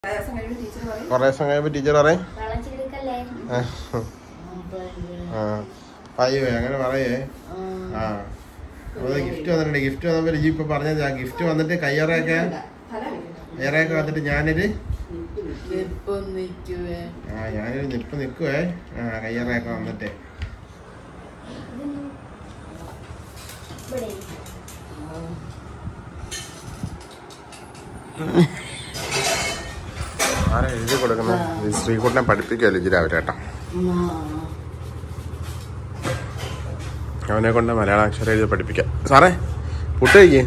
കുറേ ദിവസം കഴിയുമ്പോൾ ടീച്ചർ പറയും അയ്യോ അങ്ങനെ പറയേ. ആ അത് ഗിഫ്റ്റ് വന്നിട്ടുണ്ട്. ഗിഫ്റ്റ് വന്നപ്പോൾ ലിജി ഇപ്പൊ പറഞ്ഞത് ഗിഫ്റ്റ് വന്നിട്ട് കയ്യറയൊക്കെ വന്നിട്ട് ഞാനൊരു നിപ്പ് നിൽക്കുവേ. കയ്യറയൊക്കെ വന്നിട്ട് ആരാ എഴുതി കൊടുക്കുന്നത്? ശ്രീകുട്ടനെ പഠിപ്പിക്കുമല്ലോ ലിജി രാവിലെ കേട്ടോ. അവനെ കൊണ്ട് മലയാള അക്ഷരം എഴുതി പഠിപ്പിക്കാം. സാറേ പുട്ട് കഴിക്കേ.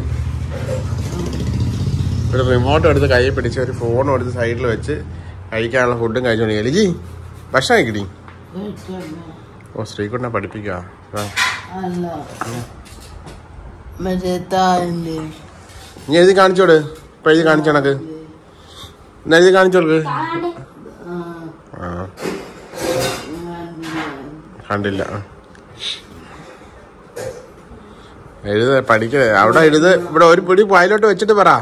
ഒരു റിമോട്ട് എടുത്ത് കൈ പിടിച്ച് ഒരു ഫോണും എടുത്ത് സൈഡിൽ വെച്ച് കഴിക്കാനുള്ള ഫുഡും കഴിച്ചോണ്ടിരിക്കുക. ലിജി ഭക്ഷണം കഴിക്കടി. ഓ ശ്രീകുട്ടനെ പഠിപ്പിക്കുക. നീ എഴുതി കാണിച്ചോട്. ഇപ്പൊ എഴുതി കാണിച്ചു കണക്ക് എഴുതി കാണിച്ചോൾക്ക്. കണ്ടില്ല. എഴുത പഠിക്കേ അവിടെ എഴുത്. ഇവിടെ ഒരു പിടി പായലോട്ട് വെച്ചിട്ട് പറ.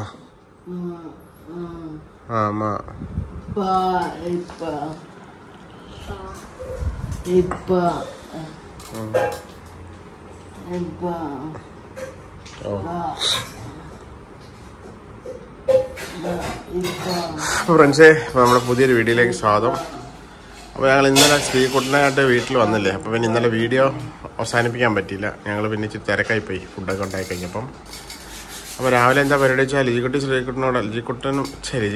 ഫ്രണ്ട്സേ നമ്മുടെ പുതിയൊരു വീഡിയോയിലേക്ക് സ്വാഗതം. അപ്പോൾ ഞങ്ങൾ ഇന്നലെ ശ്രീകുട്ടനായിട്ട് വീട്ടിൽ വന്നില്ലേ. അപ്പോൾ പിന്നെ ഇന്നലെ വീഡിയോ അവസാനിപ്പിക്കാൻ പറ്റിയില്ല. ഞങ്ങൾ പിന്നെ ഇച്ചിരി തിരക്കായിപ്പോയി ഫുഡൊക്കെ ഉണ്ടായി കഴിഞ്ഞപ്പം. അപ്പോൾ രാവിലെ എന്താ പരിപാടി വെച്ചാൽ ശ്രീകുട്ടനും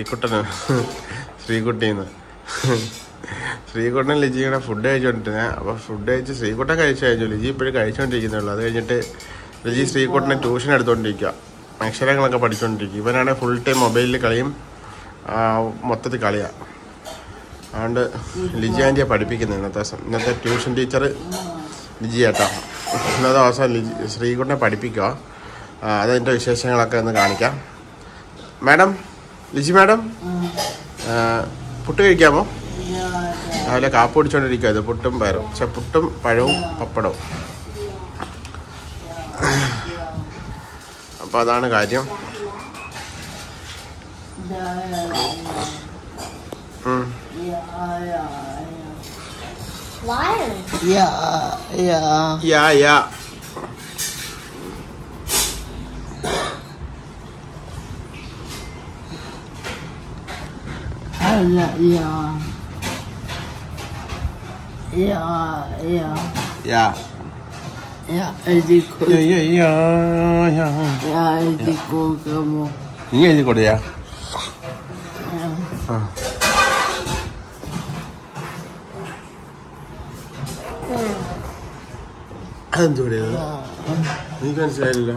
ശ്രീകുട്ടനും ലിജിയുടെ ഫുഡ് കഴിച്ചുകൊണ്ടിരുന്നത്. അപ്പോൾ ഫുഡ് കഴിച്ച് ശ്രീകുട്ടൻ കഴിച്ചു കഴിഞ്ഞു. ലിജി ഇപ്പോഴും കഴിച്ചുകൊണ്ടിരിക്കുന്നുള്ളൂ. അത് കഴിഞ്ഞിട്ട് ലിജി ശ്രീകുട്ടനെ ട്യൂഷൻ എടുത്തുകൊണ്ടിരിക്കുക. അക്ഷരങ്ങളൊക്കെ പഠിച്ചുകൊണ്ടിരിക്കുക. ഇവനാണെങ്കിൽ ഫുൾ ടൈം മൊബൈലിൽ കളിയും മൊത്തത്തിൽ കളിയാണ്. അതുകൊണ്ട് ലിജി ആൻറ്റിയെ പഠിപ്പിക്കുന്നത് ഇന്നത്തെ ട്യൂഷൻ ടീച്ചർ ലിജി ചേട്ടാ. ഇന്നത്തെ ദിവസം ശ്രീകുട്ടനെ പഠിപ്പിക്കുക. അതിൻ്റെ വിശേഷങ്ങളൊക്കെ ഒന്ന് കാണിക്കാം. മാഡം ലിജി മാഡം പുട്ട് കഴിക്കാമോ? രാവിലെ കാപ്പ് കുടിച്ചോണ്ടിരിക്കുക. ഇത് പുട്ടും പഴവും പപ്പടവും. അപ്പോൾ അതാണ് കാര്യം. നീ എഴുതി കൊടുയാ. അതെന്തോടിയത്? എനിക്ക് മനസ്സിലായില്ല.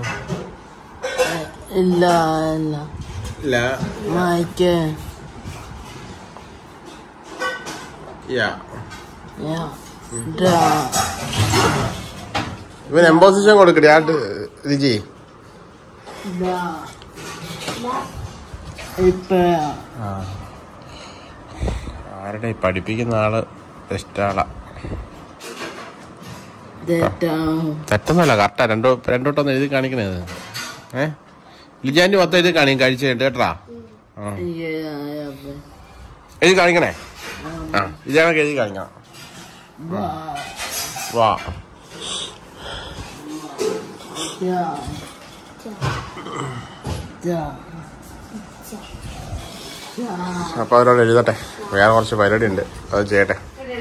ഇല്ല ഇവൻ എംപോസിഷൻ കൊടുക്കട്ടെ ആട്ട് ലിജി. ആരുടെ പഠിപ്പിക്കുന്ന ആള് ബെസ്റ്റാളാ. തെറ്റൊന്നുമല്ല, കറക്റ്റാ. രണ്ടോട്ടൊന്ന് എഴുതി കാണിക്കണത്. ലിജാന്റെ മൊത്തം എഴുതി കാണിക്കും കഴിച്ചു കേട്ടാ. എഴുതി കാണിക്കണേ. ലിജാനൊക്കെ എഴുതി കാണിക്കണം. വാ അപ്പൊ അവരോട് എഴുതട്ടെ. വേറെ കുറച്ച് പരിപാടി ഉണ്ട്, അത് ചെയ്യട്ടെ.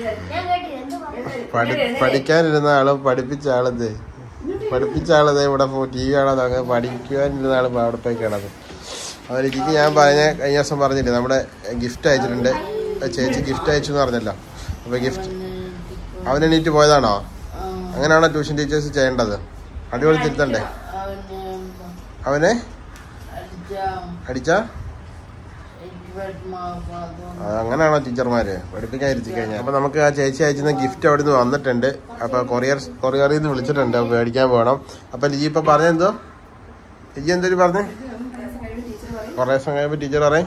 പഠിക്കാനിരുന്ന ആളും പഠിപ്പിച്ച ആളത് ഇവിടെ ടി വി കാണാതെ അങ്ങനെ പഠിക്കുവാനിരുന്ന ആളും അവിടെ പോയി കിടന്നു. അവർ എനിക്ക് ഞാൻ കഴിഞ്ഞ ദിവസം പറഞ്ഞില്ലേ നമ്മുടെ ഗിഫ്റ്റ് അയച്ചിട്ടുണ്ട്. ചേച്ചി ഗിഫ്റ്റ് അയച്ചു എന്ന് പറഞ്ഞല്ലോ. അപ്പൊ ഗിഫ്റ്റ് അവനെണീറ്റ് പോയതാണോ? അങ്ങനെയാണോ ട്യൂഷൻ ടീച്ചേഴ്സ് ചെയ്യേണ്ടത്? അടിപൊളി തിരുത്തണ്ടേ? അവനെ അടിച്ചാ അങ്ങനെയാണോ ടീച്ചർമാര് പഠിപ്പിക്കാതിരുത്തി കഴിഞ്ഞാൽ? അപ്പൊ നമുക്ക് ആ ചേച്ചി അയച്ചിരുന്ന ഗിഫ്റ്റ് അവിടെ നിന്ന് വന്നിട്ടുണ്ട്. അപ്പൊ കൊറിയറിൽ നിന്ന് വിളിച്ചിട്ടുണ്ട്. മേടിക്കാൻ പോകണം. അപ്പൊ ലിജി ഇപ്പൊ പറഞ്ഞെന്തോ? ലിജി എന്തോ പറഞ്ഞേ? കുറേ ദിവസം കഴിയുമ്പോ ടീച്ചർ പറയും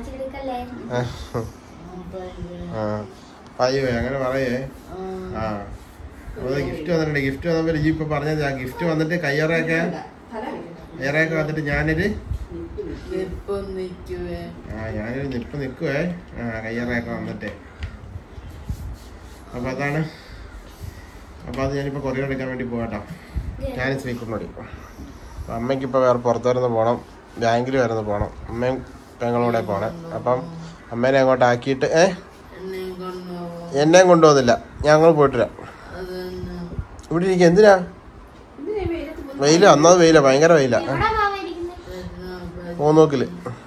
അയ്യോ അങ്ങനെ പറയേ. ഗിഫ്റ്റ് വന്നിട്ടുണ്ട്. ഗിഫ്റ്റ് വന്നപ്പോൾ ലിജി ഇപ്പൊ പറഞ്ഞത് ഗിഫ്റ്റ് വന്നിട്ട് കയ്യറയൊക്കെ വന്നിട്ട് ഞാനൊരു ഞാനൊരു നിപ്പ് നിൽക്കുവേ. കയ്യറയൊക്കെ വന്നിട്ടേ. അപ്പം അതാണ്. അപ്പം അത് ഞാനിപ്പോൾ കൊറിയർ എടുക്കാൻ വേണ്ടി പോകട്ടോ. ഞാനും ശ്രീകുട്ടനോടി. അപ്പം അമ്മയ്ക്കിപ്പോൾ വേറെ പുറത്തുവരുന്ന് പോകണം, ബാങ്കിൽ വരുന്ന് പോകണം. അമ്മയും പെങ്ങളൂടെ പോകണേ. അപ്പം അമ്മേനെ അങ്ങോട്ട് ആക്കിയിട്ട് എന്നെയും കൊണ്ടുപോകുന്നില്ല, ഞങ്ങൾ പോയിട്ട് വരാം. ഇവിടെ ഇരിക്കുക. എന്തിനാ വെയില? അന്നത് വെയില, ഭയങ്കര വെയില. പോന്നോക്കില്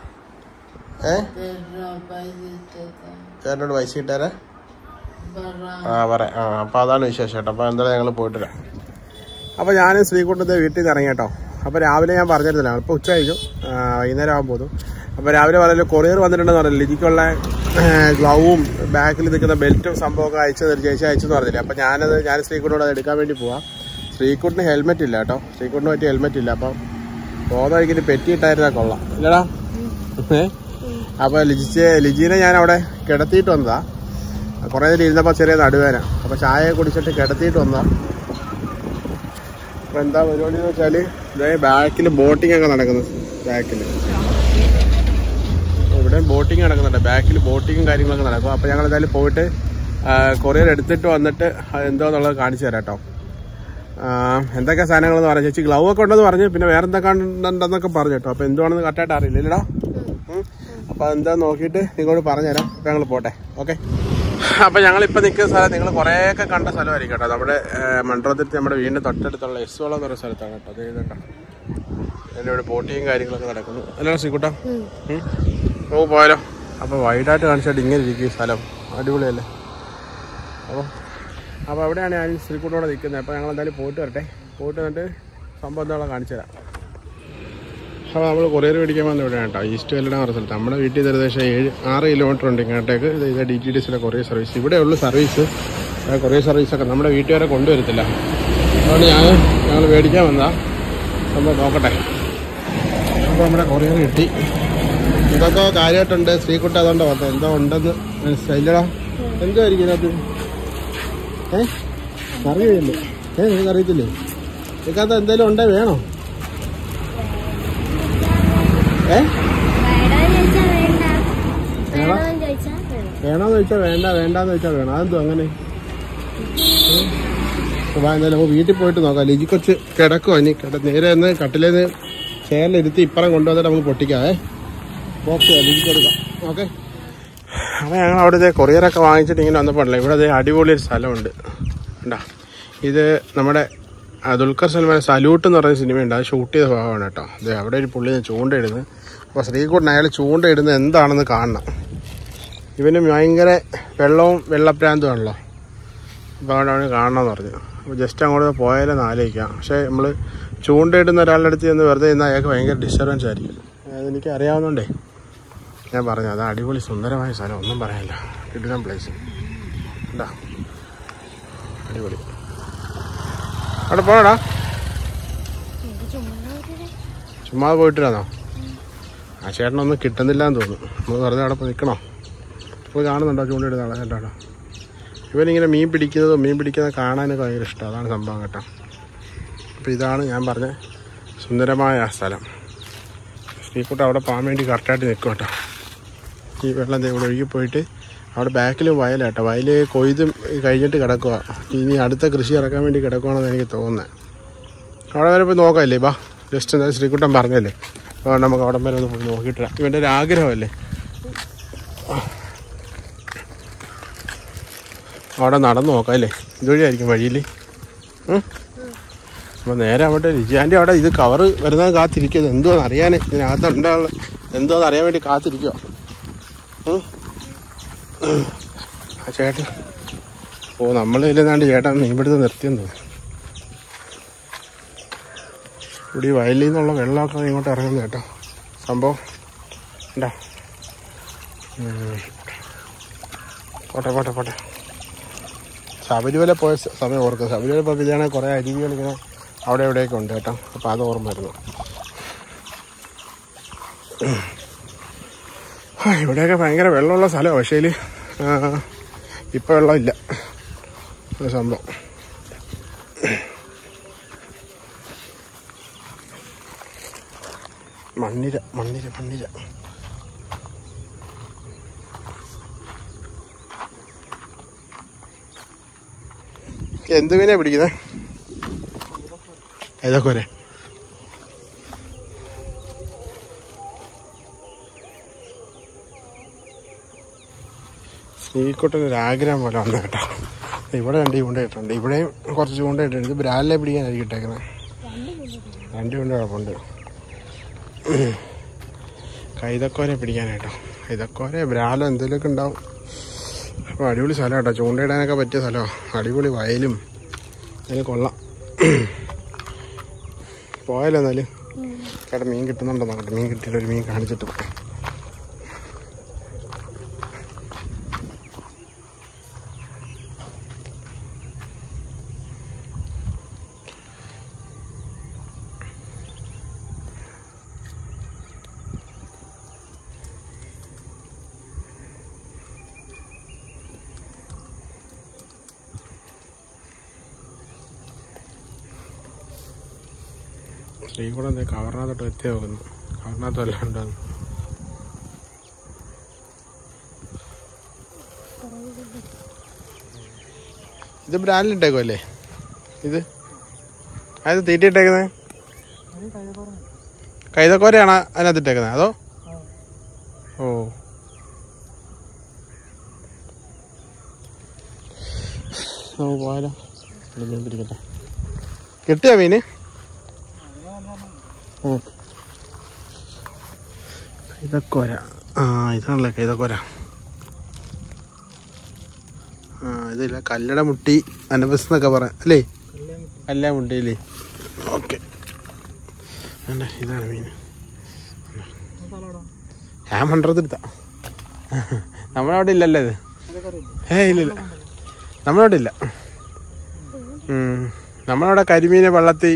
ചേട്ടനോട് പൈസ കിട്ടാരാ? പറയാം. അപ്പം അതാണ് വിശേഷം കേട്ടോ. അപ്പം എന്തായാലും ഞങ്ങൾ പോയിട്ട് വരാം. അപ്പോൾ ഞാൻ ശ്രീകുട്ടത്തെ വീട്ടിൽ നിന്ന് ഇറങ്ങി കേട്ടോ. അപ്പോൾ രാവിലെ ഞാൻ പറഞ്ഞിരുന്നില്ല, ഇപ്പോൾ ഉച്ച കഴിഞ്ഞു, വൈകുന്നേരം ആകാൻ പോകുന്നു. അപ്പോൾ രാവിലെ പറഞ്ഞല്ലോ കൊറിയർ വന്നിട്ടുണ്ടെന്ന് പറഞ്ഞില്ല. ലിജിക്കുള്ള ഗ്ലൗവും ബാക്കിൽ നിൽക്കുന്ന ബെൽറ്റും സംഭവമൊക്കെ അയച്ചെന്ന് പറഞ്ഞില്ല. അപ്പോൾ ഞാൻ ശ്രീകുട്ടനോട് അത് എടുക്കാൻ വേണ്ടി പോവാം. ശ്രീകുട്ടിന് ഹെൽമെറ്റ് ഇല്ല കേട്ടോ. ശ്രീകുട്ടിന് പറ്റിയ ഹെൽമെറ്റ് ഇല്ല. അപ്പം പോകുന്ന വഴിക്കിട്ട് പെറ്റിയിട്ടായിരുന്നാൽ കൊള്ളാം ഇല്ലടാ. അപ്പോൾ ലിജീനെ ഞാൻ അവിടെ കിടത്തിയിട്ട് വന്നതാ. കുറേ നേരം ഇരുന്നപ്പോൾ ചെറിയ നടുവേന. അപ്പോൾ ചായ കുടിച്ചിട്ട് കിടത്തിയിട്ട് വന്നതാ. അപ്പോൾ എന്താ പരിപാടി എന്ന് വെച്ചാൽ ഇതേ ബാക്കിൽ ബോട്ടിംഗ് ഒക്കെ നടക്കുന്നു. ഇവിടെ ബോട്ടിങ് നടക്കുന്നുണ്ട്. ബാക്കിൽ ബോട്ടിങ്ങും കാര്യങ്ങളൊക്കെ നടക്കും. അപ്പോൾ ഞങ്ങൾ എന്തായാലും പോയിട്ട് കൊറിയർ എടുത്തിട്ട് വന്നിട്ട് എന്തോന്നുള്ളത് കാണിച്ചു തരാം കേട്ടോ. എന്തൊക്കെ സാധനങ്ങളെന്ന് പറഞ്ഞു. ചേച്ചി ഗ്ലൗ ഒക്കെ ഉണ്ടെന്ന് പറഞ്ഞു. പിന്നെ വേറെ എന്തൊക്കെ ഉണ്ടെന്നൊക്കെ പറഞ്ഞു കേട്ടോ. അപ്പോൾ എന്തുവാണെന്ന് കറക്റ്റായിട്ട് അറിയില്ല ഇല്ലടാ. അപ്പോൾ എന്താ നോക്കിയിട്ട് നിങ്ങളോട് പറഞ്ഞുതരാം. അപ്പോൾ ഞങ്ങൾ പോട്ടെ. ഓക്കെ. അപ്പോൾ ഞങ്ങളിപ്പോൾ നിൽക്കുന്ന സ്ഥലം നിങ്ങൾ കുറേയൊക്കെ കണ്ട സ്ഥലമായിരിക്കും കേട്ടോ. നമ്മുടെ മണ്ഡലത്തിൽ നമ്മുടെ വീടിൻ്റെ തൊട്ടടുത്തുള്ള എസ്വളം എന്ന് പറയുന്ന സ്ഥലത്താണ് കേട്ടോ. അത് കേട്ടോ എൻ്റെ ഇവിടെ ബോട്ടിങ്ങും കാര്യങ്ങളൊക്കെ നടക്കുന്നു. അല്ല ശ്രീകുട്ടാ, നമുക്ക് പോയാലോ? അപ്പോൾ വൈഡായിട്ട് കാണിച്ചിട്ട് ഇങ്ങനെ ഇരിക്കും സ്ഥലം. അടിപൊളിയല്ലേ? അപ്പോൾ അവിടെയാണ് ഞാൻ ശ്രീകുട്ടനോടെ നിൽക്കുന്നത്. അപ്പോൾ ഞങ്ങൾ എന്തായാലും പോയിട്ട് വരട്ടെ. പോയിട്ട് വന്നിട്ട് സംഭവം എന്താണെന്ന് കാണിച്ചു തരാം. അപ്പോൾ നമ്മൾ കൊറിയർ മേടിക്കാൻ വന്ന ഇവിടെയാണ് കേട്ടോ. ഈസ്റ്റ് വെല്ലട പറഞ്ഞ സ്ഥലത്ത്. നമ്മുടെ വീട്ടിൽ നിന്ന് ഏകദേശം 6 കിലോമീറ്റർ ഉണ്ട് ഇങ്ങോട്ടേക്ക്. ഇത് DTDCയുടെ കൊറിയർ സർവീസ്. ഇവിടെ ഉള്ളു സർവീസ്. കൊറിയർ സർവീസൊക്കെ നമ്മുടെ വീട്ടിൽ വരെ കൊണ്ടുവരത്തില്ല. അതുകൊണ്ട് ഞങ്ങൾ മേടിക്കാൻ വന്നതാ. സംഭവം നോക്കട്ടെ. അപ്പോൾ നമ്മുടെ കൊറിയർ കിട്ടി. ഇതൊക്കെ കാര്യമായിട്ടുണ്ട്. ശ്രീകുട്ട അതുകൊണ്ട് പറഞ്ഞത് എന്തോ ഉണ്ടെന്ന് മനസ്സിലായില്ലടാ. എന്തായിരിക്കും ഇതിനകത്ത്? അറിയില്ലേ? നിങ്ങൾക്ക് അറിയത്തില്ലേ? ഇതിനകത്ത് എന്തെങ്കിലും ഉണ്ടേ വേണോ? വേണോന്ന് ചോദിച്ചാൽ വേണ്ട, വേണ്ടാന്ന് ചോദിച്ചാൽ വേണം. അതെന്തോ അങ്ങനെ? എന്തായാലും നമുക്ക് വീട്ടിൽ പോയിട്ട് നോക്കാം. ലിജി കൊച്ച് കിടക്കുവാ. ഇനി നേരെ ഒന്ന് കട്ടിലേന്ന് ചെയറിലിരുത്തി ഇപ്പറം കൊണ്ടുവന്നിട്ട് നമുക്ക് പൊട്ടിക്കാവേ. ബോക്സ് ലിജി കൊടുക്കാം. ഓക്കെ. അപ്പോൾ ഞങ്ങൾ അവിടെ കൊറിയറൊക്കെ വാങ്ങിച്ചിട്ട് ഇങ്ങനെ വന്നപ്പോഴല്ലേ ഇവിടെ അടിപൊളി ഒരു സ്ഥലമുണ്ട്. ഉണ്ടാ, ഇത് നമ്മുടെ ദുൽഖർ സൽമാൻ സല്യൂട്ട് എന്ന് പറയുന്ന സിനിമയുണ്ട്. അത് ഷൂട്ട് ചെയ്ത ഭാഗമാണ് കേട്ടോ. അതെ, അവിടെ ഒരു പുള്ളി ചൂണ്ടയിടുന്നത്. അപ്പോൾ ശ്രീകുട്ടൻ അയാൾ ചൂണ്ടയിടുന്നത് എന്താണെന്ന് കാണണം. ഇവന് ഭയങ്കര വെള്ളവും വെള്ളപ്രാന്തമാണല്ലോ. അപ്പോൾ അവിടെ അവന് കാണണമെന്ന് പറഞ്ഞു. അപ്പോൾ ജസ്റ്റ് അങ്ങോട്ട് പോയാലും ആലോചിക്കാം. പക്ഷേ നമ്മൾ ചൂണ്ടയിടുന്ന ഒരാളുടെ അടുത്ത് ചെന്ന് വെറുതെ ഇന്ന് അയാൾക്ക് ഭയങ്കര ഡിസ്റ്റർബൻസ് ആയിരിക്കും. അതെനിക്ക് അറിയാവുന്നതുകൊണ്ടേ ഞാൻ പറഞ്ഞു. അത് അടിപൊളി സുന്ദരമായ സ്ഥലം, ഒന്നും പറയാനില്ല. കിടിലൻ പ്ലേസ് ഉണ്ടാ, അടിപൊളി. അവിടെ പോകണടാ. ചുമ്മാ പോയിട്ടില്ലാന്നോ? ആ ചേട്ടനൊന്നും കിട്ടുന്നില്ല എന്ന് തോന്നുന്നു. നമ്മൾ വെറുതെ അവിടെ പോയി നിൽക്കണോ? പോയി കാണുന്നുണ്ടോ ചൂണ്ടയിടുന്ന ആളെ? കേട്ടോ, ഇവനിങ്ങനെ മീൻ പിടിക്കുന്നത് കാണാനൊക്കെ ഭയങ്കര ഇഷ്ടം. അതാണ് സംഭവം കേട്ടോ. അപ്പോൾ ഇതാണ് ഞാൻ പറഞ്ഞ സുന്ദരമായ ആ സ്ഥലം. ശ്രീകുട്ട അവിടെ പോകാൻ വേണ്ടി കറക്റ്റായിട്ട് നിൽക്കും കേട്ടോ. ഈ വെള്ളം ഇവിടെ ഒഴുകി പോയിട്ട് അവിടെ ബാക്കിൽ വയലാട്ടോ. വയൽ കൊയ്ത് കഴിഞ്ഞിട്ട് കിടക്കുക. ഇനി അടുത്ത കൃഷി ഇറക്കാൻ വേണ്ടി കിടക്കുകയാണെന്ന് എനിക്ക് തോന്നുന്നത്. അവിടെ വരെ പോയി നോക്കാമല്ലേ? ബാ, ജസ്റ്റ് എന്താ ശ്രീകുട്ടൻ പറഞ്ഞല്ലേ. അപ്പോൾ നമുക്ക് അവിടെ വരെ ഒന്ന് പോയി നോക്കിയിട്ടില്ല. ഇവൻ്റെ ഒരു ആഗ്രഹമല്ലേ. അവിടെ നടന്ന് നോക്കാം അല്ലേ? ഇതുവഴിയായിരിക്കും വഴിയിൽ. അപ്പോൾ നേരെ അവിടെ ലിജിയാൻ്റെ അവിടെ ഇത് കവറ് വരുന്നത് കാത്തിരിക്കുന്നത്. എന്തോന്ന് അറിയാൻ, ഇതിനകത്ത് ഉണ്ടാവുള്ള എന്തോന്ന് അറിയാൻ വേണ്ടി കാത്തിരിക്കുക. ആ ചേട്ടൻ നമ്മൾ ഇല്ലാണ്ട് ചേട്ടൻ ഇവിടുത്തെ നിർത്തിയെന്ന് തോന്നുന്നു. ഇവിടെ ഈ വയലിൽ നിന്നുള്ള വെള്ളമൊക്കെ ഇങ്ങോട്ട് ഇറങ്ങുന്നു കേട്ടോ. സംഭവം ഉണ്ടാ. പോട്ടെ. ശബരിമല പോയ സമയം ഓർക്കുക. ശബരിമല പോയപ്പോൾ ഇതാണ് കുറേ അരുവികൾ ഇങ്ങനെ അവിടെ എവിടെയൊക്കെ ഉണ്ട് കേട്ടോ. അപ്പോൾ അത് ഓർമ്മ വരുന്നു. ഇവിടെയൊക്കെ ഭയങ്കര വെള്ളമുള്ള സ്ഥലമാണ്. പക്ഷേ ഇപ്പോൾ വെള്ളമില്ല. സംഭവം മണ്ണിര എന്ത് മീനാ പിടിക്കുന്നത്? കൈതക്കോര. ശ്രീകുട്ടനൊരാഗ്രഹം പോലെ വന്നു കേട്ടോ. ഇവിടെ 2 ചൂണ്ട ഇട്ടുണ്ട്, ഇവിടെയും കുറച്ച് ചൂണ്ട ഇട്ടുണ്ട്. ഇത് ബ്രാലിനെ പിടിക്കാനായിരിക്കും ഇട്ടേക്കുന്നത്. 2 ചൂണ്ട കുഴപ്പമുണ്ട്. കൈതക്കോര പിടിക്കാനായിട്ടോ. കൈതക്കോര ബ്രാലോ എന്തെങ്കിലുമൊക്കെ ഉണ്ടാവും. അപ്പോൾ അടിപൊളി സ്ഥലം കേട്ടോ, ചൂണ്ടയിടാനൊക്കെ പറ്റിയ സ്ഥലമാണ്. അടിപൊളി വയലും അതിന് കൊള്ളാം. പോയാലോ എന്നാലും ചേട്ടാ മീൻ കിട്ടുന്നുണ്ടോ നോക്കട്ടെ. മീൻ കിട്ടിയിട്ട് ഒരു മീൻ കാണിച്ചിട്ട് പോകാം. ശ്രീകുളം കവറിനകത്തോട്ട് എത്തി നോക്കുന്നു. കവറിനകത്ത് എല്ലാം ഉണ്ടാകും. ഇത് ബ്രാൻഡിലിട്ടേക്കും അല്ലേ? ഇത് അത് തീറ്റിയിട്ടേക്കുന്നത് കൈതക്കോരയാണ് അതിനകത്ത് ഇട്ടേക്കുന്നത് അതോ? ഓ നമുക്ക് പോയാലോ? മീൻ പിടിക്കട്ടെ. കിട്ടിയോ മീന്? കൈതക്കോര. ഇതാണല്ലേ കൈതക്കോര. ഇതില്ല കല്ലട മുട്ടി അനബസ് എന്നൊക്കെ പറയാം അല്ലേ? കല്ല മുട്ടിയില്ലേ? ഓക്കെ, ഇതാണ് മീൻ. ഞാൻ മണ്ടറത്തെടുത്ത നമ്മളവിടെ ഇല്ലല്ലോ ഇത്. ഇല്ലില്ല, നമ്മളവിടെ ഇല്ല. നമ്മളവിടെ കരിമീനെ വള്ളത്തി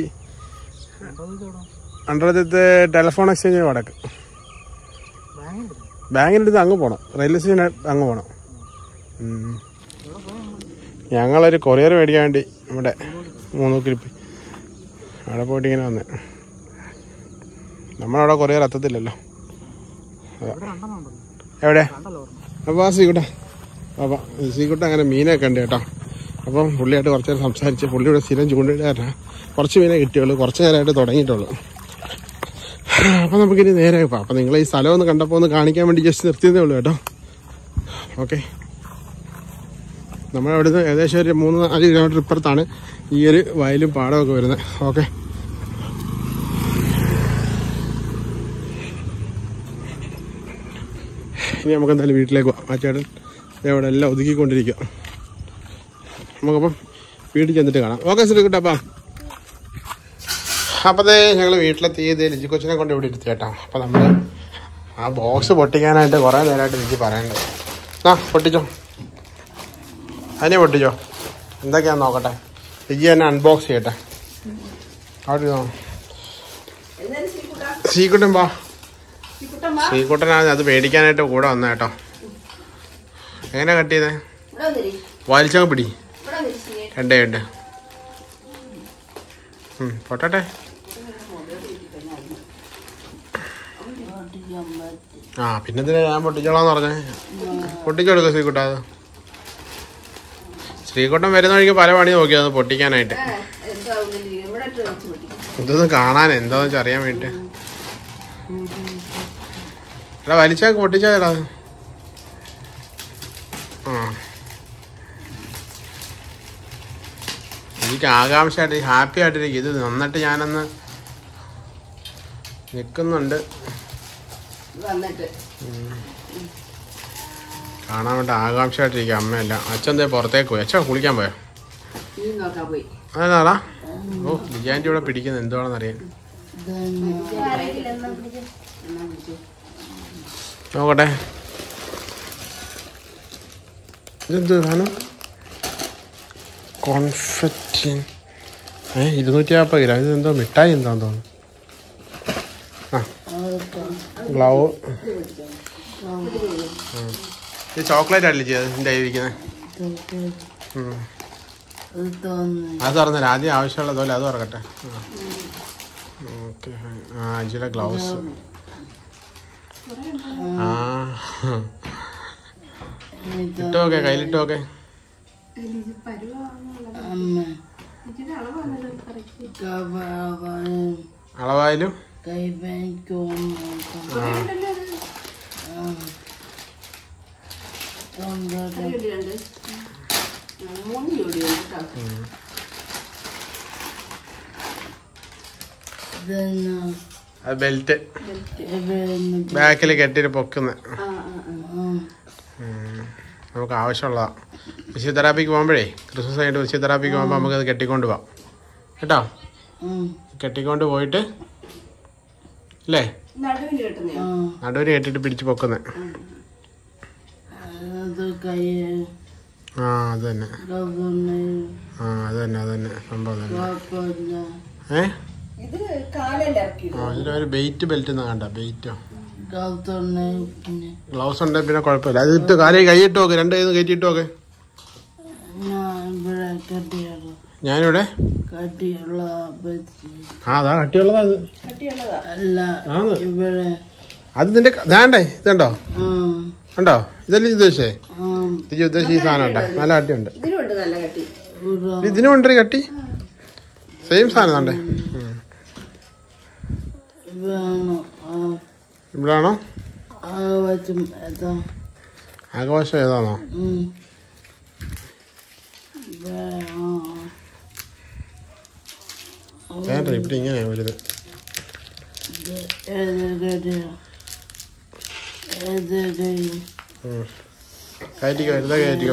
അണ്ടറത്തെ ടെലിഫോൺ എക്സ്ചേഞ്ചിന് വടക്ക്. ബാങ്കിൻ്റെ അടുത്ത് അങ്ങ് പോകണം, റെയിൽവേ സ്റ്റേഷൻ അങ്ങ് പോകണം. ഞങ്ങളൊരു കൊറിയർ മേടിക്കാൻ വേണ്ടി നമ്മുടെ മൂന്നൂക്കിരിപ്പി അവിടെ പോയിട്ട് ഇങ്ങനെ വന്നേ. നമ്മളവിടെ കൊറിയർ എത്തത്തില്ലല്ലോ. എവിടെ? അപ്പോൾ സീക്കുട്ട അങ്ങനെ മീനൊക്കെ ഉണ്ട് കേട്ടോ. അപ്പം പുള്ളിയായിട്ട് കുറച്ച് നേരം സംസാരിച്ച്, പുള്ളിയുടെ സ്ഥിരം ചൂണ്ടിടാനാണ്. കുറച്ച് മീനെ കിട്ടിയുള്ളൂ, കുറച്ച് നേരമായിട്ട് തുടങ്ങിയിട്ടുള്ളൂ. അപ്പം നമുക്കിനി നേരെ പോകാം. അപ്പം നിങ്ങൾ ഈ സ്ഥലം ഒന്ന് കണ്ടപ്പോൾ ഒന്ന് കാണിക്കാൻ വേണ്ടി ജസ്റ്റ് നിർത്തിയതേ ഉള്ളൂ കേട്ടോ. ഓക്കെ, നമ്മളവിടുന്ന് ഏകദേശം ഒരു 3-4 കിലോമീറ്റർ ഇപ്പുറത്താണ് ഈ ഒരു വയലും പാടമൊക്കെ വരുന്നത്. ഓക്കെ, ഇനി നമുക്ക് എന്തായാലും വീട്ടിലേക്ക് പോകാം. ആ ചേട്ടൻ ഇവിടെ എല്ലാം ഒതുക്കിക്കൊണ്ടിരിക്കുക. നമുക്കപ്പം വീട്ടിൽ ചെന്നിട്ട് കാണാം. ഓക്കെ ശ്രീകുട്ടപ്പാ. അപ്പത്തേ ഞങ്ങൾ വീട്ടിലെത്തി. ലിജി കൊച്ചിനെ കൊണ്ട് ഇവിടെ ഇരുത്തി കേട്ടോ. അപ്പം നമ്മൾ ആ ബോക്സ് പൊട്ടിക്കാനായിട്ട് കുറേ നേരമായിട്ട് ലിജി പറയണ്ടത്. പൊട്ടിച്ചോ, അതിനെ പൊട്ടിച്ചോ. എന്തൊക്കെയാന്ന് നോക്കട്ടെ. ലിജി തന്നെ അൺബോക്സ് ചെയ്യട്ടെ. അവിടെ ശ്രീകുട്ടൻ വാ. ശ്രീകുട്ടനാണ് അത് മേടിക്കാനായിട്ട് കൂടെ വന്ന കേട്ടോ. എങ്ങനെ കട്ട് ചെയ്തേ? വലിച്ചങ്ങ് പിടി. 2 പൊട്ടട്ടെ. പിന്നെ ഞാൻ പൊട്ടിച്ചോളാന്ന് പറഞ്ഞേ. പൊട്ടിച്ചെടുക്ക ശ്രീകുട്ട. അത് ശ്രീകുട്ടൻ വരുന്ന വഴിക്ക് പല പണി നോക്കിയത് പൊട്ടിക്കാനായിട്ട്. ഇതൊന്ന് കാണാൻ എന്താന്ന് വെച്ചാൽ അറിയാൻ വേണ്ടിട്ട്. എടാ വലിച്ചാ പൊട്ടിച്ചാടാ. എനിക്ക് ആകാംക്ഷയായിട്ട് ഹാപ്പി ആയിട്ടിരിക്കും. ഇത് നന്നിട്ട് ഞാനൊന്ന് നിൽക്കുന്നുണ്ട് കാണാൻ വേണ്ടി. ആകാംക്ഷയായിട്ടിരിക്കും അമ്മയല്ല. അച്ഛൻ എന്തേ പുറത്തേക്ക് പോയി? അച്ഛൻ കുളിക്കാൻ പോയോ? അതെന്നാടാ? ഓ ലിജാൻ്റെ ഇവിടെ പിടിക്കുന്നത് എന്തുവാണെന്ന് അറിയാൻ. നോക്കട്ടെ ഇതെന്ത് സാധനം? കോൺഫെറ്റിൻ 250 ഗ്രാം. ഇതെന്തോ മിഠായി എന്താന്ന് തോന്നുന്നു. ഗ്ലൗ. ഇത് ചോക്ലേറ്റ് അല്ലേ ഇതിൻ്റെ ഇരിക്കുന്നത്? അത് തുറന്നില്ല. ആദ്യം ആവശ്യമുള്ളതുപോലെ അത് തുറക്കട്ടെ. ഓക്കെ, അജിയുടെ ഗ്ലൗസ്. ഇട്ടോക്കെ, കയ്യിലിട്ടോക്കെ. അളവായാലും ബെൽറ്റ് ബാക്കിൽ കെട്ടിട്ട് പൊക്കുന്ന നമുക്ക് ആവശ്യമുള്ളതാ. ഫിസിയോതെറാപ്പിക്ക് പോകുമ്പോഴേ ക്രിസ്മസ് കഴിഞ്ഞിട്ട് ഫിസിയോതെറാപ്പിക്ക് പോകുമ്പോൾ നമുക്കത് കെട്ടിക്കൊണ്ട് പോവാം കേട്ടോ. കെട്ടിക്കൊണ്ട് പോയിട്ട് അല്ലേ നടുവിന് കെട്ടിട്ട് പിടിച്ച് പൊക്കുന്ന. അത് തന്നെ അത് തന്നെ സംഭവം തന്നെ. ഇതിലൊരു ബെയ്റ്റ് ബെൽറ്റ് കണ്ട ബെയ്റ്റോ ഗ്ലൗസ് ഉണ്ട് പിന്നെ കുഴപ്പമില്ല. അത് ഇട്ട് കാലേ കൈയിട്ട് നോക്ക്, രണ്ട് കൈ കയറ്റിയിട്ട് നോക്ക്. ഞാനിവിടെ അതാ കട്ടിയുള്ളതാ അത് നിന്റെ വേണ്ടേ ഇതുണ്ടോ ഉണ്ടോ ഇതല്ലേ ഉദ്ദേശിച്ചേ ഉദ്ദേശിച്ച ഈ സാധനം ഉണ്ടോ നല്ല കട്ടിയുണ്ട് ഇതിനുണ്ട് കട്ടി സെയിം സാധനം ഉണ്ടേ. ഇവിടാണോ ആഘോഷം ഏതാണോ വേണ്ട ഇവിടെ ഇങ്ങനെയാ വലുത്. കയറ്റിക്കോ വലുതാ കയറ്റിക്കോ.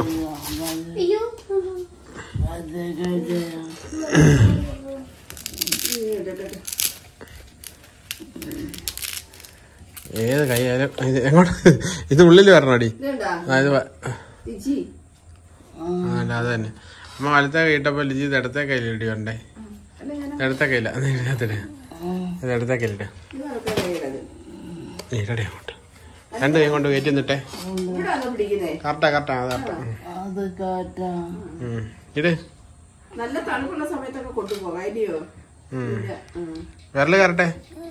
ഏത് കൈയായാലും എങ്ങോട്ട് ഇത് ഉള്ളിൽ വരണടി. അല്ല അത് തന്നെ അമ്മ വലത്തെ കൈയിട്ടപ്പോ ലിജി ഇത് ഇടത്തെ കയ്യിലിടി വരണ്ടേ. ഇടത്തെ കയ്യില ഇതിനകത്തിട്ട് ഇത് ഇടത്തെ കയ്യിലിട്ട് ഇടടെ അങ്ങോട്ട് രണ്ട് കൈ കൊണ്ട് കയറ്റി നിന്നിട്ടെ. കറക്റ്റാ കറക്റ്റാ ഇട് വിരല് കറട്ടെ.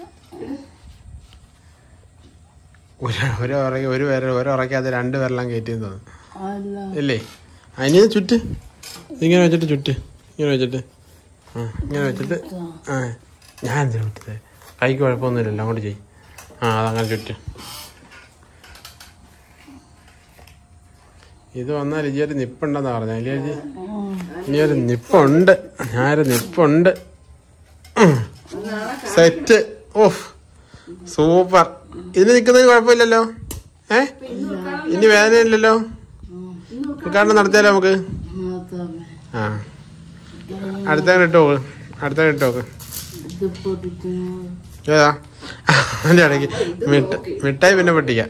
ഒരു ഉറക്കാതെ രണ്ട് വിരലാം കയറ്റിയെന്ന് തോന്നുന്നു ഇല്ലേ. അതിന് ചുറ്റ് ഇങ്ങനെ വെച്ചിട്ട് ചുറ്റ് ഇങ്ങനെ വെച്ചിട്ട് ഇങ്ങനെ വെച്ചിട്ട് ഞാൻ എന്തിനാ വിട്ടത് കൈക്ക് കുഴപ്പമൊന്നുമില്ലല്ലോ അങ്ങോട്ട് ചെയ്യും. അതങ്ങനെ ചുറ്റ്. ഇത് വന്നാൽ ലിജിയൊരു നിപ്പുണ്ടെന്നാ പറഞ്ഞ ലിജി. ഇനിയൊരു നിപ്പുണ്ട് ഞാനൊരു നിപ്പുണ്ട് സെറ്റ്. Of super. ഇതിന് നിൽക്കുന്നതിന് കുഴപ്പമില്ലല്ലോ. ഇനി വേദനയില്ലല്ലോ. കാരണം നടത്തിയാലോ നമുക്ക്. അടുത്ത ഇട്ടോക്ക് ഇട്ടോക്ക് ഏതാ അതിന്റെ ഇടയ്ക്ക് മിഠായി പിന്നെ പൊട്ടിക്കാം.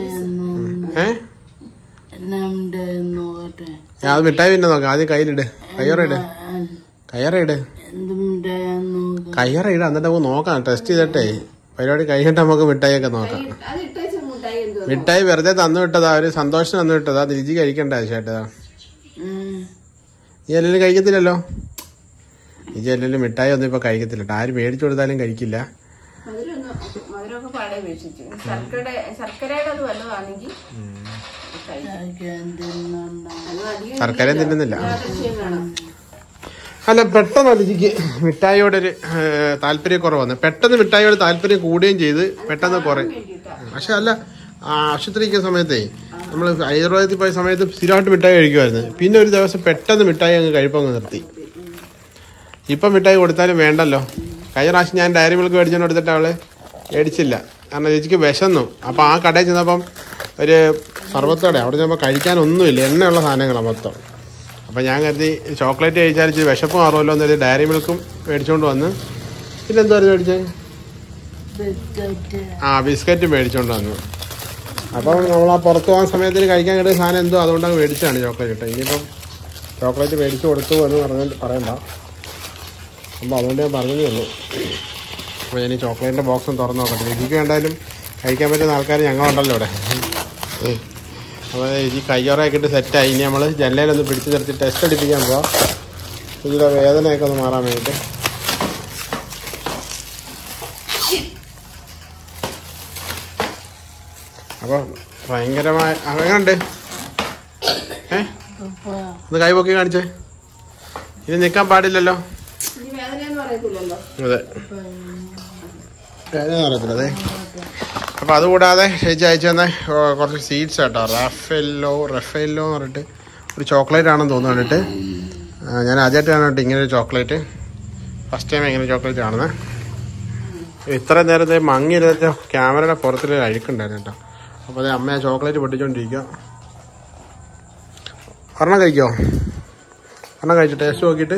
അത് മിഠായി പിന്നെ നോക്കാം. ആദ്യം കയ്യിലിട് കയ്യറയിട് കയ്യറയിട് എന്നിട്ട് നമുക്ക് നോക്കാം ടെസ്റ്റ് ചെയ്തിട്ടേ പരിപാടി കഴിഞ്ഞിട്ട് നമുക്ക് മിഠായിയൊക്കെ നോക്കാം. മിഠായി വെറുതെ തന്നു വിട്ടതാ ഒരു സന്തോഷം തന്നു വിട്ടതാ. രുചി കഴിക്കണ്ട ആവശ്യമായിട്ടതാ. ഈ എല്ലാം കഴിക്കത്തില്ലല്ലോ. ഈ എല്ലാം മിഠായി ഒന്നും ഇപ്പൊ കഴിക്കത്തില്ല. ആര് മേടിച്ചു കൊടുത്താലും കഴിക്കില്ല. ശർക്കരയും തിന്നുന്നില്ല. അല്ല പെട്ടെന്ന് രുചിക്ക് മിഠായിയോടൊരു താല്പര്യക്കുറവ് വന്നു. പെട്ടെന്ന് മിഠായിയോട് താല്പര്യം കൂടുകയും ചെയ്ത് പെട്ടെന്ന് കുറയും. പക്ഷെ അല്ല ആശുപത്രിക്ക് സമയത്തേ നമ്മൾ ആയുർവേദത്തിൽ പോയ സമയത്ത് സ്ഥിരമായിട്ട് മിഠായി കഴിക്കുമായിരുന്നു. പിന്നെ ഒരു ദിവസം പെട്ടെന്ന് മിഠായി അങ്ങ് കഴിപ്പങ്ങ് നിർത്തി. ഇപ്പം മിഠായി കൊടുത്താലും വേണ്ടല്ലോ. കഴിഞ്ഞ പ്രാവശ്യം ഞാൻ ഡയറി മിൽക്ക് മേടിച്ചോണ്ട് കൊടുത്തിട്ട് അവള് മേടിച്ചില്ല. കാരണം ചേച്ചിക്ക് വിശന്നു. അപ്പം ആ കടയിൽ ചെന്നപ്പം ഒരു സർവത്തോടെ അവിടെ ചെന്നപ്പോൾ കഴിക്കാനൊന്നുമില്ല. എണ്ണയുള്ള സാധനങ്ങളാണ് മൊത്തം. അപ്പം ഞാൻ കരുതി ചോക്ലേറ്റ് കഴിച്ചാൽ ഇച്ചിരി വിശപ്പ് മാറുമല്ലോ എന്നൊരു ഡയറി മിൽക്കും മേടിച്ചുകൊണ്ട് വന്ന്. പിന്നെ എന്തായിരുന്നു മേടിച്ചത്? ബിസ്ക്കറ്റ് മേടിച്ചുകൊണ്ട് വന്നു. അപ്പം നമ്മൾ ആ പുറത്ത് പോകാൻ സമയത്തിന് കഴിക്കാൻ കിട്ടിയ സാധനം എന്തോ അതുകൊണ്ടങ്ങ് മേടിച്ചാണ് ചോക്ലേറ്റ് കിട്ടുക. ഇനിയിപ്പം ചോക്ലേറ്റ് മേടിച്ച് കൊടുത്തു എന്ന് പറയണ്ട. അപ്പം അതുകൊണ്ട് ഞാൻ പറഞ്ഞതേ ഉള്ളൂ. അപ്പോൾ ഞാൻ ഈ ചോക്ലേറ്റിൻ്റെ ബോക്സും തുറന്ന് നോക്കട്ടെ. രുചിക്ക് വേണ്ടായാലും കഴിക്കാൻ പറ്റുന്ന ആൾക്കാർ ഞങ്ങളുണ്ടല്ലോ ഇവിടെ. അപ്പോൾ രുചി കയ്യോറയൊക്കെ ഇട്ട് സെറ്റായി. ഇനി നമ്മൾ ജനലയിലൊന്ന് പിടിച്ച് നിർത്തി ടെസ്റ്റ് അടിപ്പിക്കാൻ പോവാം. ഇതിലെ വേദനയൊക്കെ ഒന്ന് മാറാൻ വേണ്ടിയിട്ട്. അപ്പോൾ ഭയങ്കരമായ എങ്ങനെയുണ്ട്? ഒന്ന് കൈ പൊക്കി കാണിച്ചേ. ഇനി നിൽക്കാൻ പാടില്ലല്ലോ. അതെ, അറിയത്തില്ല. അതെ, അപ്പോൾ അതുകൂടാതെ ചേച്ചി അയച്ചു തന്നെ കുറച്ച് സീഡ്സ് കേട്ടോ. റഫേല്ലോ എന്ന് പറഞ്ഞിട്ട് ഒരു ചോക്ലേറ്റ് ആണെന്ന് തോന്നുന്നു. കണ്ടിട്ട് ഞാൻ ആദ്യമായിട്ടാണ് കേട്ടോ ഇങ്ങനെ ഒരു ചോക്ലേറ്റ്. ഫസ്റ്റ് ടൈം ഇങ്ങനെ ചോക്ലേറ്റ് കാണുന്നത്. ഇത്ര നേരത്തെ മങ്ങിയിരുന്ന ക്യാമറയുടെ പുറത്തിൽ അഴുക്കുണ്ടായിരുന്നു കേട്ടോ. അപ്പോൾ അതെ, അമ്മ ആ ചോക്ലേറ്റ് പൊട്ടിച്ചോണ്ടിരിക്കുക. ഒരെണ്ണം കഴിക്കോ? ഒരെണ്ണം കഴിച്ചു ടേസ്റ്റ് നോക്കിയിട്ട്.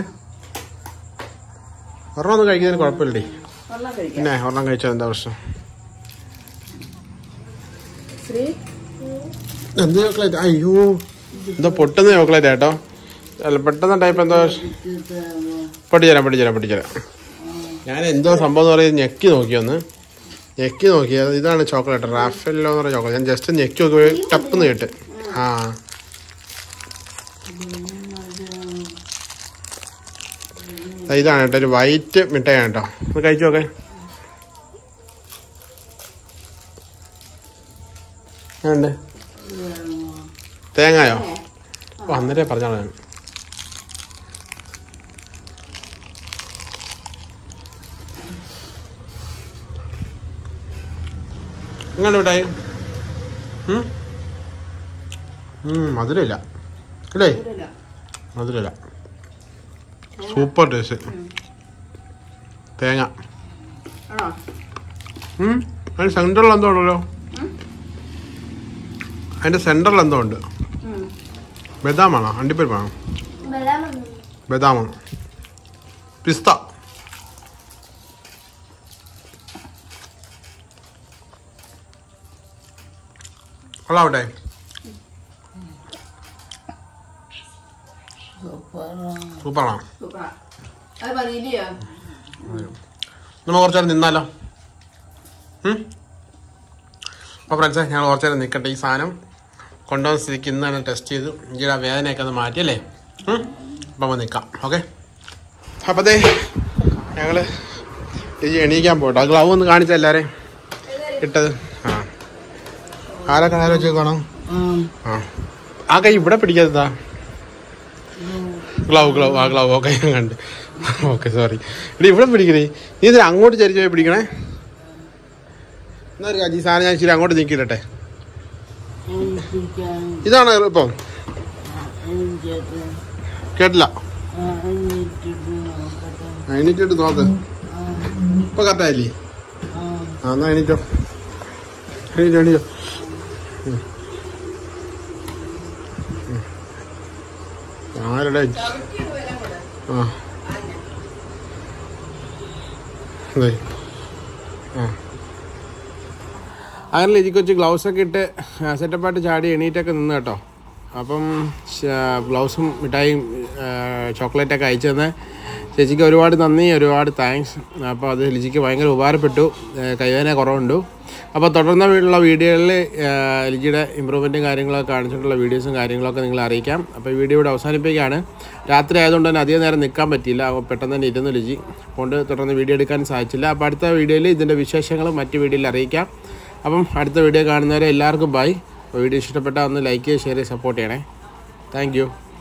ഒരെണ്ണം ഒന്നും കഴിക്കുന്നതിന് കുഴപ്പമില്ലേ? പിന്നെ ഒരെണ്ണം കഴിച്ചാൽ എന്താ പ്രശ്നം? എന്ത് ചോക്ലേറ്റ്? അയ്യോ, എന്തോ പൊട്ടുന്ന ചോക്ലേറ്റ് കേട്ടോ. അല്ല, പെട്ടെന്ന് ടൈപ്പ് എന്തോ. പൊട്ടിച്ചരാം. ഞാൻ എന്തോ സംഭവം എന്ന് പറയുന്നത് ഞെക്കി നോക്കി. ഇതാണ് ചോക്ലേറ്റ്, റാഫേല്ലോ എന്ന് പറഞ്ഞ ചോക്ലേറ്റ്. ഞാൻ ജസ്റ്റ് ഞെക്കി നോക്കി ടപ്പെന്ന് കേട്ട്. ആ, ഇതാണ് കേട്ടോ, ഒരു വൈറ്റ് മിഠായിയാണ് കേട്ടോ. ഒന്ന് കഴിച്ചു നോക്കെ. ഉണ്ട് തേങ്ങായോ? അന്നേരം പറഞ്ഞോളാം ഞാൻ. എങ്ങനെ മിഠായി? മധുരമില്ല അല്ലേ? മധുരമില്ല. Super taste. തേങ്ങ അതിന് സെൻറ്ററിൽ എന്തോ ഉണ്ടല്ലോ. അതിൻ്റെ സെൻറ്ററിൽ എന്തോ ഉണ്ട്. ബദാമാണോ? അണ്ടിപ്പരിപ്പാണോ? ബദാമാണ്. പിസ്ത. കൊള്ളാവട്ടെ. സൂപ്പറാണോ? നമ്മൾ കുറച്ചേരം നിന്നാലോ? അപ്പോൾ ഫ്രണ്ട്സേ, ഞങ്ങൾ കുറച്ചേരം നിൽക്കട്ടെ. ഈ സാധനം കൊണ്ടുവന്ന സ്ഥിതിക്ക് ഇന്ന് തന്നെ ടെസ്റ്റ് ചെയ്തു. എനിക്കൊരു വേദനയൊക്കെ ഒന്ന് മാറ്റിയല്ലേ. അപ്പം നമ്മൾ നിൽക്കാം. ഓക്കെ. അപ്പോൾ അതെ, ഞങ്ങൾ എണീക്കാൻ പോട്ടോ. ഗ്ലൗ ഒന്ന് കാണിച്ചാൽ എല്ലാവരെയും ഇട്ടത്. ആരൊക്കെ വെച്ചേക്കണോ? ആ കൈ ഇവിടെ പിടിക്കാത്തതാ. ഗ്ലൗ. ഓക്കെ, ഞാൻ കണ്ട്. Okay, sorry. ഇനി ഇവിടെ പിടിക്കണേ. നീ ഇതിൽ അങ്ങോട്ട് ചരിച്ചു പോയി പിടിക്കണേ. എന്നാ ഈ സാധനം ഞാൻ ശരി അങ്ങോട്ട് നീക്കിയിട്ടെ. ഇതാണ് ഇപ്പം കേട്ടില്ല. എണീറ്റിട്ട് നോക്ക്. ഇപ്പൊ കറക്റ്റായില്ലേ? എന്നാ എണീറ്റോ. ആരുടെ? ആ, അതെ. അങ്ങനെ ലിജിക്ക് വെച്ച് ഗ്ലൗസൊക്കെ ഇട്ട് സെറ്റപ്പായിട്ട് ചാടി എണീറ്റൊക്കെ നിന്ന് കേട്ടോ. അപ്പം ഗ്ലൗസും മിഠായിയും ചോക്ലേറ്റൊക്കെ അയച്ചു തന്നെ ചേച്ചിക്ക് ഒരുപാട് നന്ദി, ഒരുപാട് താങ്ക്സ്. അപ്പോൾ അത് ലിജിക്ക് ഭയങ്കര ഉപകാരപ്പെട്ടു. കൈവേദന കുറവുണ്ട്. അപ്പോൾ തുടർന്നുള്ള വീഡിയോകളിൽ ലിജിയുടെ ഇമ്പ്രൂവ്മെൻറ്റും കാര്യങ്ങളൊക്കെ കാണിച്ചിട്ടുള്ള വീഡിയോസും കാര്യങ്ങളൊക്കെ നിങ്ങളെ അറിയിക്കാം. അപ്പോൾ ഈ വീഡിയോ ഇവിടെ അവസാനിപ്പിക്കുകയാണ്. രാത്രി ആയതുകൊണ്ട് തന്നെ അധികം നേരം നിൽക്കാൻ പറ്റിയില്ല. അപ്പോൾ പെട്ടെന്ന് തന്നെ ഇരുന്നു ലിജി. അതുകൊണ്ട് തുടർന്ന് വീഡിയോ എടുക്കാൻ സാധിച്ചില്ല. അപ്പോൾ അടുത്ത വീഡിയോയിൽ ഇതിൻ്റെ വിശേഷങ്ങളും മറ്റ് വീഡിയോയിൽ അറിയിക്കാം. അപ്പം അടുത്ത വീഡിയോ കാണുന്നവരെ എല്ലാവർക്കും ബൈ. വീഡിയോ ഇഷ്ടപ്പെട്ടാൽ ഒന്ന് ലൈക്ക് ചെയ്യുക, ഷെയർ ചെയ്യുക, സപ്പോർട്ട് ചെയ്യണേ. Thank U.